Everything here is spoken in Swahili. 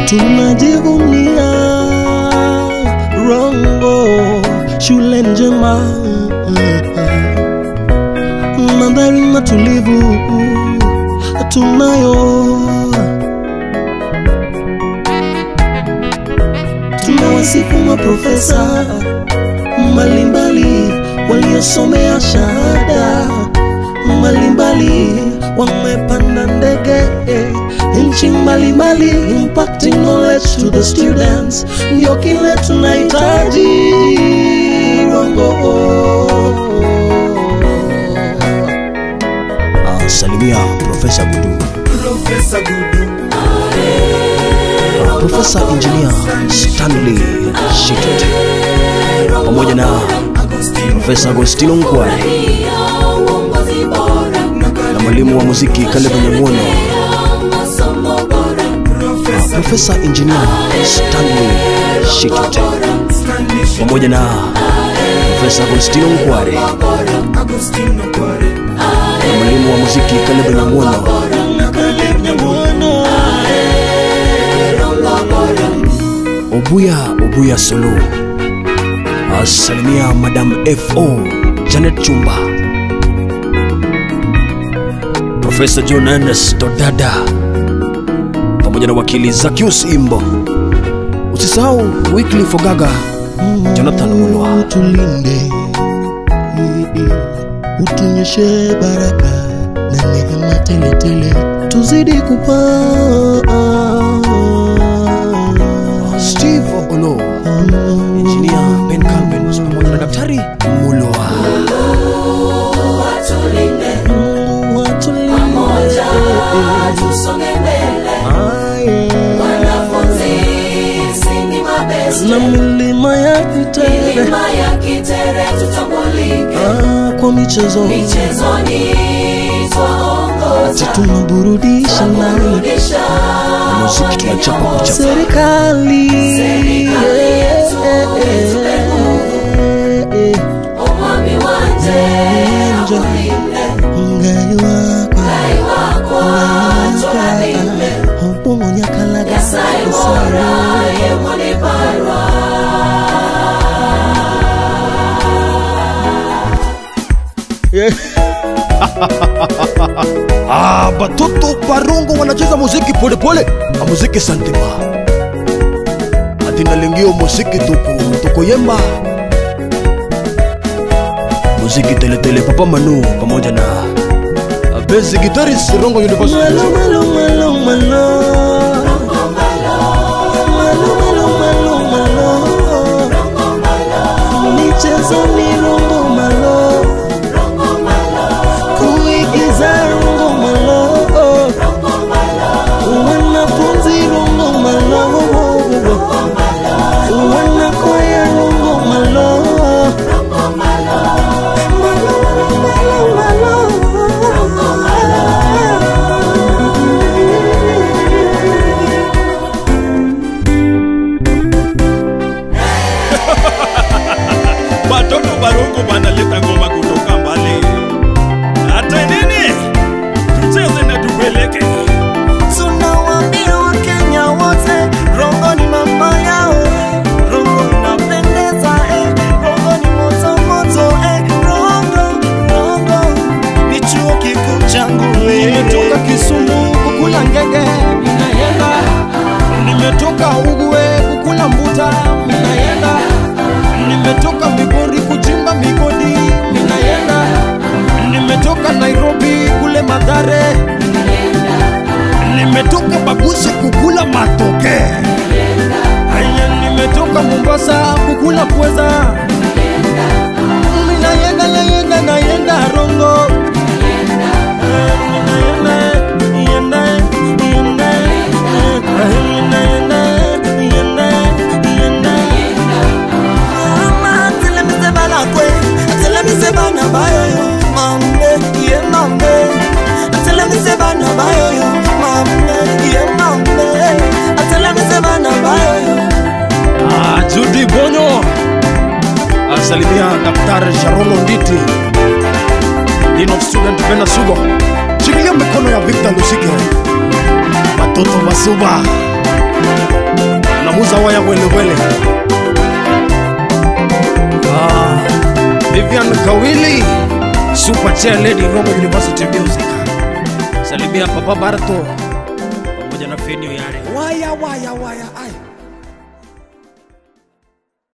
tunajivunia Rongo shule njema, mandhari matulivu tunayo. Tunawasifu maprofesa mbalimbali waliosomea shahada mbalimbali, wamepanda ndege nchi mbalimbali, impacting knowledge to the students. Ndio kile tunahitaji Rongo. Salimia Profesa Gudu, Profesa Gudu, Profesa Engineer Stanley Shitete, pamoja na Profesa Agostino Nkware na mwalimu wa muziki Caleb Nyamwono. Profesa Engineer Stanley Shitete pamoja na Profesa Agostino Nkware na mwalimu wa muziki Caleb Nyamwono. Obuya Solo asalimia Madam F.O. Janet Chumba, Profesa John Ernest Dodada pamoja na wakili Zakius Imbo. Usisahau Wycliffe Ogaga, Jonathan Mulwa. Tulinde, utunyeshe baraka na neema tele tele, tuzidi kupaa. Steve Olo, Engineer Ben Calvin pamoja na Daktari Mulwa. Pamoja tusonge mbele, wanafunzi sini mabeste, na milima ya Kitere tutambulike, kwa michezoni twaongoza, tunaburudisha nayo muziki tunachapa kuchapa. serikali yetu itupe nguvu, umwami wanje akulinde, ngai wako atwalinde, obongo nyakalaga Nyasaye mora yemone barwa. Batoto Barongo wanacheza muziki pole pole, muziki santima. Atina lingio muziki tuko yemba. Muziki tele tele Papa Manu pamoja na basic guitarist Rongo University. Michezo ni Rongo malo, kuigiza Rongo malo, wanafunzi Rongo malo, wanakwaya Rongo malo. Batoto Barongo wanaleta ngoma kutoka mbali. Hata nini? Tucheze na tupeleke. Tunawaambia Wakenya wote, Rongo ni mama yao, Rongo inapendeza, Rongo ni moto moto, Rongo ni chuo kikuu changu. Nimetoka Kisumu kukula ngege, ninaenda. Nimetoka Ugwe kukula mbuta, ninaenda. Nimetoka Migori kuchimba migodi, ninaenda. Nimetoka Nairobi kule Mathare, nimetoka Bagusi kukula matoke, haya nimetoka Mombasa kukula pweza, ninaenda Rongo, Judy Bonyo asalimia Daktari Sharon Onditi, Dean of Student Bena Sugo. Shikilia mikono ya Victor Lusike, watoto wa Suba. Producer waya wele. Vivian Kawili, Super Chair Lady Rongo University Music. Salimia Papa Barto pamoja na Fenio yale. Waya. Ai.